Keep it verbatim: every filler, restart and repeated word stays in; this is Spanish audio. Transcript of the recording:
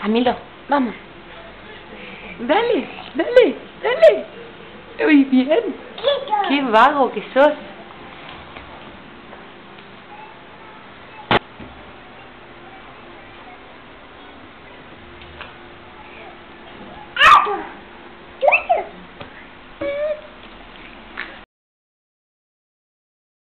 Camilo, vamos. Dale, dale, dale. Muy bien. Qué vago que sos.